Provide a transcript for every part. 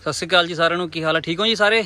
सत श्री अकाल जी सारिਆਂ ਨੂੰ। ਕੀ ਹਾਲ ਹੈ? ਠੀਕ ਹੋ ਜੀ ਸਾਰੇ?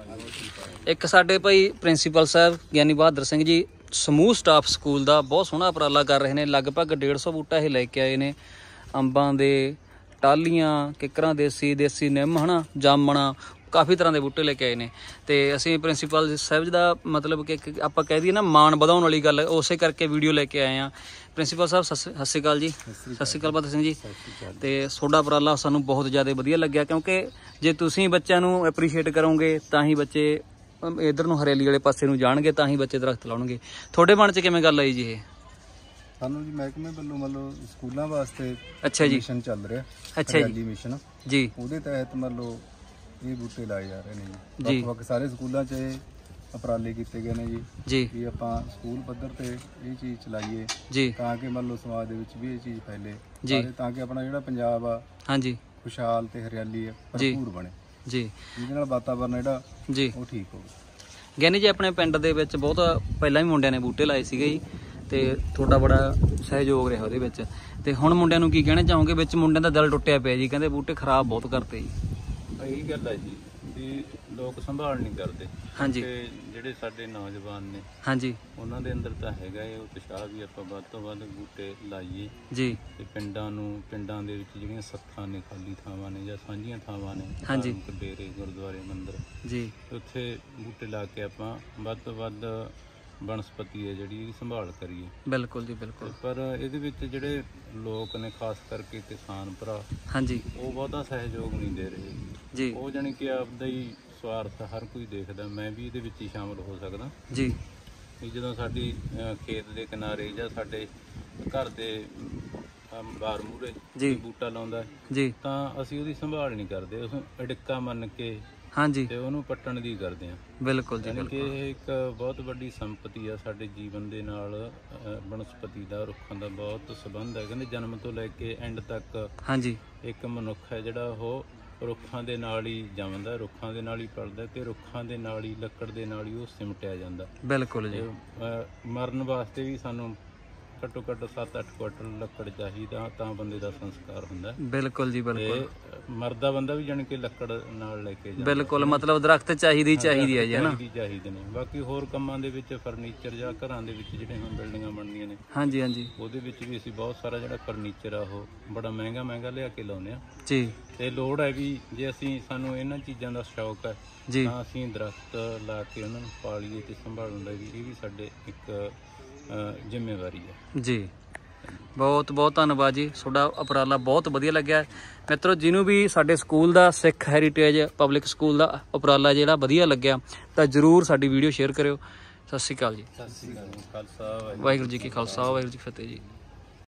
एक साडे भाई प्रिंसीपल साहब ਗਿਆਨੀ बहादुर सिंह जी समूह स्टाफ स्कूल का बहुत सोहना उपराला कर रहे हैं। लगभग 150 बूटा ये लैके आए ने, अंबां दे, टालियां, किकरां, देसी निम है ना, जामना, काफ़ी तरह के बूटे लेके आए ने। तो असी प्रिंसीपल साहब जी का मतलब कि आप कह दीए ना मान वधाउण वाली गल, उस करके वीडियो लेके आए हैं। प्रिंसीपल साहब सत श्री अकाल जी। सत श्री अकाल बहादुर सिंह जी। तो तुहाडा उपराला सानूं बहुत ज़्यादा वधिया लग्या, क्योंकि जे तुसीं बच्चों नूं एप्रीशिएट करोगे तां ही बच्चे इधर नूं हरियाली वाले पासे नूं जाणगे, तां ही बच्चे दरख्त लाउणगे। तुहाडे मन च किवें गल आई जी? सानू जी महकमे वालों मतलब स्कूलों वास्ते अच्छा जी मिशन चल रहा। अच्छा हरियाली मिशन जी, ਉਹਦੇ तहत मतलब ये बूटे लाए जा रहे हैं जी। ਵੱਖ-ਵੱਖ ਸਾਰੇ ਸਕੂਲਾਂ 'ਚ ਉਪਰਾਲੇ ਕੀਤੇ ਗਏ ਨੇ ਜੀ जी ਵੀ ਆਪਾਂ ਸਕੂਲ ਪੱਧਰ ਤੇ ਇਹ ਚੀਜ਼ ਚਲਾਈਏ जी ਤਾਂ ਕਿ ਮੰਨ ਲਓ ਸਮਾਜ ਦੇ ਵਿੱਚ ਵੀ ਇਹ ਚੀਜ਼ ਫੈਲੇ ਜੀ। ਤਾਂ ਕਿ ਆਪਣਾ ਜਿਹੜਾ ਪੰਜਾਬ ਆ हाँ जी ਖੁਸ਼ਹਾਲ ਤੇ ਹਰਿਆਲੀ ਆ ਭਰਪੂਰ ਬਣੇ, जी ਜਿਹਦੇ ਨਾਲ ਵਾਤਾਵਰਨ ਜਿਹੜਾ जी। ਉਹ ਠੀਕ ਹੋਵੇ। ਗਿਆਨੀ ਜੀ ਆਪਣੇ ਪਿੰਡ ਦੇ ਵਿੱਚ ਬਹੁਤ ਪਹਿਲਾਂ ਵੀ ਮੁੰਡਿਆਂ ਨੇ ਬੂਟੇ ਲਾਏ ਸੀਗੇ ਜੀ, ਤੇ ਤੁਹਾਡਾ ਬੜਾ ਸਹਿਯੋਗ ਰਿਹਾ ਉਹਦੇ ਵਿੱਚ। ਤੇ ਹੁਣ ਮੁੰਡਿਆਂ ਨੂੰ ਕੀ ਕਹਿਣਾ ਚਾਹੋਗੇ? ਵਿੱਚ ਮੁੰਡਿਆਂ ਦਾ ਦਿਲ ਟੁੱਟਿਆ ਪਿਆ ਜੀ, ਕਹਿੰਦੇ ਬੂਟੇ ਖਰਾਬ ਬਹੁਤ ਕਰਤੇ ਜੀ। ਇਹੀ ਗੱਲ ਹੈ ਜੀ ਵੀ ਲੋਕ ਸੰਭਾਲ ਨਹੀਂ ਕਰਦੇ। ਹਾਂਜੀ ਤੇ ਜਿਹੜੇ ਸਾਡੇ ਨੌਜਵਾਨ ਨੇ ਹਾਂਜੀ ਉਹਨਾਂ ਦੇ ਅੰਦਰ ਤਾਂ ਹੈਗਾ ਇਹ ਉਤਸ਼ਾਹ ਵੀ ਆਪਾਂ ਵੱਧ ਤੋਂ ਵੱਧ ਬੂਟੇ ਲਾਈਏ ਜੀ ਤੇ ਪਿੰਡਾਂ ਦੇ ਵਿੱਚ ਜਿਹੜੀਆਂ ਸੱਥਾਂ ਨੇ, ਖਾਲੀ ਥਾਵਾਂ ਨੇ ਜਾਂ ਸਾਂਝੀਆਂ ਥਾਵਾਂ ਨੇ, ਹਾਂਜੀ। ਧਾਰਮਿਕ ਡੇਰੇ, ਗੁਰਦੁਆਰੇ, ਮੰਦਿਰ, ਜੀ ਉੱਥੇ ਬੂਟੇ ਲਾ ਕੇ ਆਪਾਂ ਵੱਧ ਤੋਂ ਵੱਧ ਬਨਸਪਤੀ ਹੈ ਜਿਹੜੀ ਇਹਦੀ ਸੰਭਾਲ ਕਰੀਏ। ਬਿਲਕੁਲ ਜੀ ਬਿਲकुल। ਪਰ ਇਹਦੇ ਵਿੱਚ ਜਿਹੜੇ ਲੋਕ ਨੇ ਖਾਸ ਕਰਕੇ ਕਿਸਾਨ ਭਰਾ, ਹਾਂਜੀ ਉਹ ਬਹੁਤਾ ਸਹਿਯੋਗ ਨਹੀਂ ਦੇ ਰਹੇ ਜੀ ਉਹ ਜਾਣੀ ਕਿ ਆਪਦਾ ਹੀ ਸਵਾਰਥ ਹਰ ਕੋਈ ਦੇਖਦਾ। ਮੈਂ ਵੀ ਇਹਦੇ ਵਿੱਚ ਹੀ ਸ਼ਾਮਲ ਹੋ ਸਕਦਾ ਜੀ ਵੀ ਜਦੋਂ ਸਾਡੀ ਖੇਤ ਦੇ ਕਿਨਾਰੇ ਜਾਂ ਸਾਡੇ ਘਰ ਦੇ ਬਾਹਰ ਮੂਹਰੇ ਜੀ। ਬੂਟਾ ਲਾਉਂਦਾ ਜੀ ਤਾਂ ਅਸੀਂ ਉਹਦੀ ਸੰਭਾਲ ਨਹੀਂ ਕਰਦੇ, ਉਸ ਅੜਿੱਕਾ ਮੰਨ ਕੇ ਹਾਂਜੀ ਤੇ ਉਹਨੂੰ ਪੱਟਣ ਦੀ ਕਰਦੇ ਹਾਂ। ਬਿਲਕੁਲ ਜੀ ਯਾਨੀ ਕਿ ਬਿਲकुल। ਇਹ ਇੱਕ ਬਹੁਤ ਵੱਡੀ ਸੰਪਤੀ ਆ ਸਾਡੇ ਜੀਵਨ ਦੇ ਨਾਲ। ਬਨਸਪਤੀ ਦਾ, ਰੁੱਖਾਂ ਦਾ ਬਹੁਤ ਸੰਬੰਧ ਹੈ। ਕਹਿੰਦੇ ਜਨਮ ਤੋਂ ਲੈ ਕੇ ਐਂਡ ਤੱਕ ਹਾਂਜੀ ਇੱਕ ਮਨੁੱਖ ਹੈ ਜਿਹੜਾ ਉਹ ਰੁੱਖਾਂ ਦੇ ਨਾਲ ਹੀ ਜੰਮਦਾ, ਰੁੱਖਾਂ ਦੇ ਨਾਲ ਹੀ ਪਲਦਾ ਤੇ ਰੁੱਖਾਂ ਦੇ ਨਾਲ ਹੀ, ਲੱਕੜ ਦੇ ਨਾਲ ਹੀ ਉਹ ਸਿਮਟਿਆ ਜਾਂਦਾ। ਬਿਲਕੁਲ ਜੀ ਮਰਨ ਵਾਸਤੇ ਵੀ ਸਾਨੂੰ ਘੱਟੋ ਘੱਟ 7-8 ਕੁਆਂਟਲ ਲੱਕੜ ਚਾਹੀਦਾ, ਤਾਂ ਬੰਦੇ ਦਾ ਸੰਸਕਾਰ ਹੁੰਦਾ। ਬਿਲਕੁਲ ਜੀ ਬਿਲकुल। ਤੇ ਮਰਦਾ ਬੰਦਾ ਵੀ ਜਾਣੀ ਕਿ ਲੱਕੜ ਨਾਲ ਲੈ ਕੇ ਜਾਂਦਾ। ਬਿਲकुल, ਮਤਲਬ ਦਰਖਤ ਚਾਹੀਦੀ ਹੈ ਜੀ, ਹੈ ਨਾ? ਚਾਹੀਦੇ ਨੇ। ਬਾਕੀ ਹੋਰ ਕੰਮਾਂ ਦੇ ਵਿੱਚ ਫਰਨੀਚਰ ਜਾਂ ਘਰਾਂ ਦੇ ਵਿੱਚ ਜਿਹੜੇ ਹੁਣ ਬਿਲਡਿੰਗਾਂ ਬਣਦੀਆਂ ਨੇ, ਹਾਂਜੀ ਹਾਂਜੀ ਉਹਦੇ ਵਿੱਚ ਵੀ ਅਸੀਂ ਬਹੁਤ ਸਾਰਾ ਜਿਹੜਾ ਫਰਨੀਚਰ ਆ ਉਹ ਬੜਾ ਮਹਿੰਗਾ ਲਿਆ ਕੇ ਲਾਉਂਦੇ ਆ। ਜੀ ਤੇ ਲੋੜ ਹੈ ਵੀ ਜੇ ਸਾਨੂੰ ਇਹਨਾਂ ਚੀਜ਼ਾਂ ਦਾ ਸ਼ੌਕ ਹੈ ਜੀ ਤਾਂ ਅਸੀਂ ਦਰਖਤ ਲਾ ਕੇ ਉਹਨਾਂ ਨੂੰ ਪਾਲੀਏ ਤੇ ਸੰਭਾਲਣ ਦਾ ਵੀ ਇਹ ਵੀ ਸਾਡੇ ਇੱਕ ਜ਼ਿੰਮੇਵਾਰੀ ਹੈ ਜੀ। ਬਹੁਤ ਬਹੁਤ ਧੰਨਵਾਦ ਜੀ, ਤੁਹਾਡਾ ਉਪਰਾਲਾ ਬਹੁਤ ਵਧੀਆ ਲੱਗਿਆ। ਮਿੱਤਰੋ, ਜਿਹਨੂੰ ਵੀ ਸਾਡੇ ਸਕੂਲ ਦਾ ਸਿੱਖ ਹੈਰੀਟੇਜ ਪਬਲਿਕ ਸਕੂਲ ਦਾ ਉਪਰਾਲਾ ਜਿਹੜਾ ਵਧੀਆ ਲੱਗਿਆ ਤਾਂ ਜ਼ਰੂਰ ਸਾਡੀ ਵੀਡੀਓ ਸ਼ੇਅਰ ਕਰਿਓ। ਸਤਿ ਸ਼੍ਰੀ ਅਕਾਲ ਜੀ। ਸਤਿ ਸ਼੍ਰੀ ਅਕਾਲ। ਖਾਲਸਾ ਵਾਹਿਗੁਰੂ ਜੀ ਕੀ ਖਾਲਸਾ, ਵਾਹਿਗੁਰੂ ਜੀ ਕੀ ਫਤਿਹ ਜੀ।